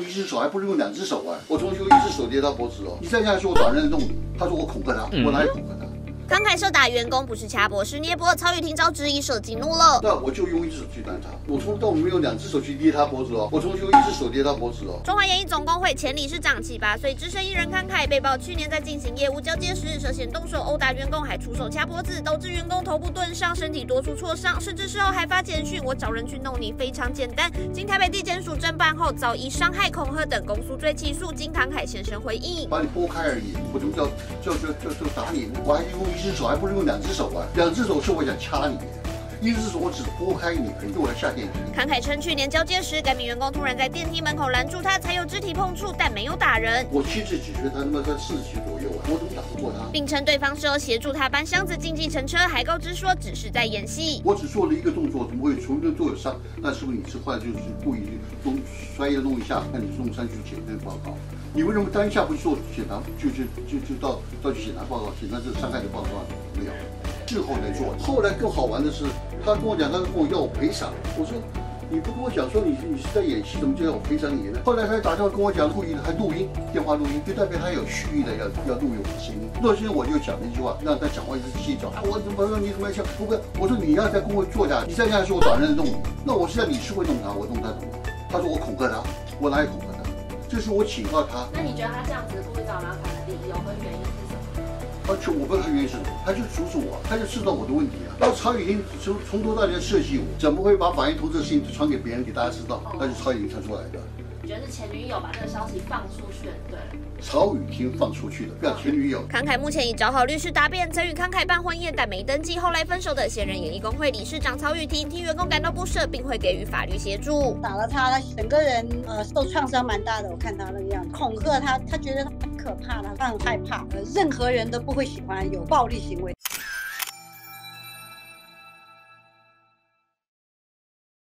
用一只手，还不如用2只手啊！我同学用1只手捏他脖子哦，你再这样说，我找人弄你。他说我恐吓他，我哪里恐吓他？ 慷慨射打员工不是掐脖是捏脖，曹雨婷遭质疑射激怒了。 那我就用1只手去đánh他，我从头到尾没有2只手去捏他脖子哦，我同学用1只手捏他脖子哦。 中华演艺总工会前理事长78岁资深艺人慷慨被曝去年在进行业务交接时涉嫌动手殴打员工，还出手掐脖子，导致员工头部钝伤，身体多处挫伤，甚至事后还发简讯：“我找人去弄你，非常简单。”经台北地检署侦办后，遭以伤害、恐吓等公诉罪起诉。经慷慨先生回应：“ 把你拨开而已，我怎么叫打你？我还用1只手，还不如用2只手啊！2只手是我想掐你。” 1只手我只拨开你，可以我要下电梯。 慷慨称，去年交接时，该名员工突然在电梯门口拦住他，才有肢体碰触，但没有打人。 我妻子只觉得他他妈在40岁左右啊，我怎么打不过他？ 并称对方事后协助他搬箱子进计程车，还告知说只是在演戏。 我只做了一个动作，怎么会从这做有伤？那是不是你是坏就是故意摔一弄一下，那你送上去检验报告？你为什么当下不做检查，就到去检查报告，检查这伤害的报告没有？ 事后来做，后来更好玩的是，他跟我讲，他跟我要我赔偿。我说，你不跟我讲说你是在演戏，怎么就要我赔偿你呢？后来他打电话跟我讲，故意的还录音，电话录音，就代表他有蓄意的要录用我的声音。录声我就讲了一句话，让他讲话一直细讲啊，我怎么说你怎么想？不会，我说你要在工会坐下，你再这样说，我找人弄你。那我现在你是会弄他，我弄他怎么？他说我恐吓他，我哪里恐吓他？这是我警告他。 那你觉得他这样子故意找麻烦的理由和原因？ 我不知道他原因是什么，他就阻止我，他就知道我的问题啊。那曹雨婷从头到尾设计我，怎么会把法院通知的事情传给别人给大家知道？那是曹雨婷传出来的。 你觉得是前女友把这个消息放出去的，对？ 曹雨婷放出去的，不要前女友。 慷慨目前已找好律师答辩，曾与慷慨办婚宴但没登记，后来分手的现任演艺工会理事长曹雨婷替员工感到不舍，并会给予法律协助。 打了他整个人受创伤蛮大的，我看他那个样子，恐吓他，他觉得他很可怕，他很害怕，任何人都不会喜欢有暴力行为。